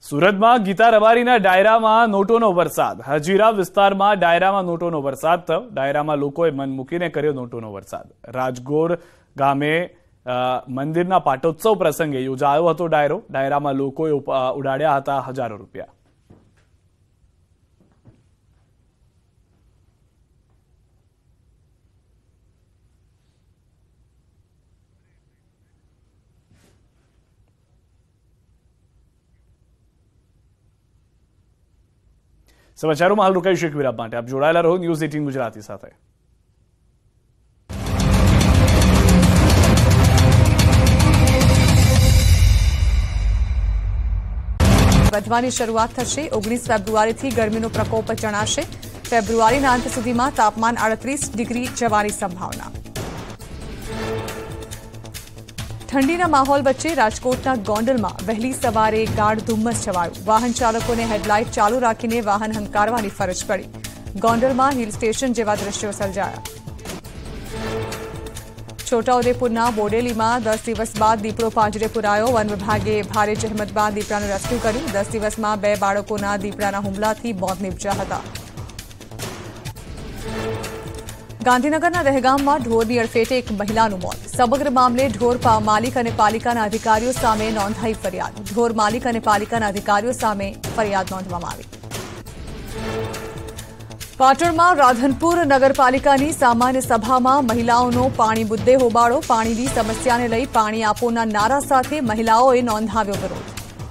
સુરતમાં ગીતા રબારીના ડાયરામાં નોટોનો વરસાદ. હજીરા વિસ્તારમાં ડાયરામાં નોટોનો વરસાદ થયો. ડાયરામાં લોકોએ મન મૂકીને કર્યો નોટોનો વરસાદ. રાજગોર ગામે મંદિરના પાટોત્સવ પ્રસંગે યોજાયો હતો ડાયરો. ડાયરામાં લોકોએ ઉડાડ્યા હતા હજારો રૂપિયા. સમાચારોમાં હાલ રોકાઈશું એક વિરામ માટે. આપ જોડાયેલા રહો ન્યૂઝ 18 ગુજરાતી સાથે. વધવાની શરૂઆત થશે. 19 ફેબ્રુઆરીથી ગરમીનો પ્રકોપ જણાશે. ફેબ્રુઆરીના અંત સુધીમાં તાપમાન 38 ડિગ્રી જવાની સંભાવના. ઠંડીના માહોલ વચ્ચે રાજકોટના ગોંડલમાં વહેલી સવારે ગાઢ ધુમ્મસ છવાયું. વાહન ચાલકોને હેડલાઇટ ચાલુ રાખીને વાહન હંકારવાની ફરજ પડી. ગોંડલમાં હિલ સ્ટેશન જેવા દ્રશ્યો સર્જાયા. છોટાઉદેપુરના બોડેલીમાં 10 દિવસ બાદ દીપડો પાંજરે પુરાયો. વન વિભાગે ભારે જહેમત બાદ દીપડાનું રેસ્ક્યુ કર્યું. 10 દિવસમાં 2 બાળકોના દીપડાના હુમલાથી મોત નીપજ્યા હતા. ગાંધીનગરના દહેગામમાં ઢોરની અડફેટે એક મહિલાનું મોત. સમગ્ર મામલે ઢોર માલિક અને પાલિકાના અધિકારીઓ સામે નોંધાઈ ફરિયાદ. ઢોર માલિક અને પાલિકાના અધિકારીઓ સામે ફરિયાદ નોંધવામાં આવી. પાટણમાં રાધનપુર નગરપાલિકાની સામાન્ય સભામાં મહિલાઓનો પાણી મુદ્દે હોબાળો. પાણીની સમસ્યાને લઈ પાણી આપોના નારા સાથે મહિલાઓએ નોંધાવ્યો વિરોધ.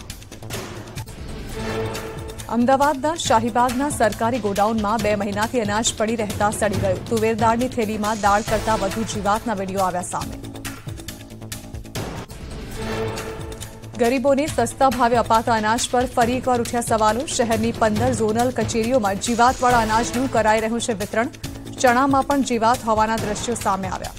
અમદાવાદના શાહીબાગના સરકારી ગોડાઉનમાં 2 મહિનાથી અનાજ પડી રહેતા સડી ગયું. તુવેર દાળની થેલીમાં દાળ કરતાં વધુ જીવાતના વીડિયો આવ્યા સામે. ગરીબોને સસ્તા ભાવે અપાતા અનાજ પર ફરી એકવાર ઉઠ્યા સવાલો. શહેરની 15 ઝોનલ કચેરીઓમાં જીવાતવાળા અનાજનું કરાઈ રહ્યું છે વિતરણ. ચણામાં પણ જીવાત હોવાના દ્રશ્યો સામે આવ્યા.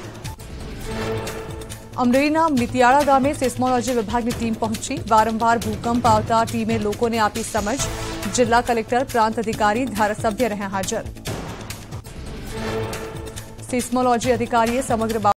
અમરેલીના મિતિયાળા ગામે સિસ્મોલોજી વિભાગની ટીમ પહોંચી. વારંવાર ભૂકંપ આવતા ટીમે લોકોને આપી સમજ. જિલ્લા કલેક્ટર, પ્રાંત અધિકારી, ધારાસભ્ય રહ્યા હાજર. સિસ્મોલોજી અધિકારીએ સમગ્ર